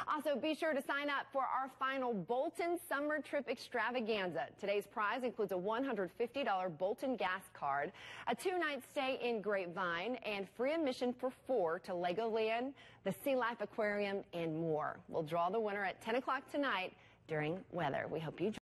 Also, be sure to sign up for our final Bolton Summer Trip Extravaganza. Today's prize includes a $150 Bolton gas card, a 2-night stay in Grapevine, and free admission for 4 to Legoland, the Sea Life Aquarium, and more. We'll draw the winner at 10 o'clock tonight during weather. We hope you join.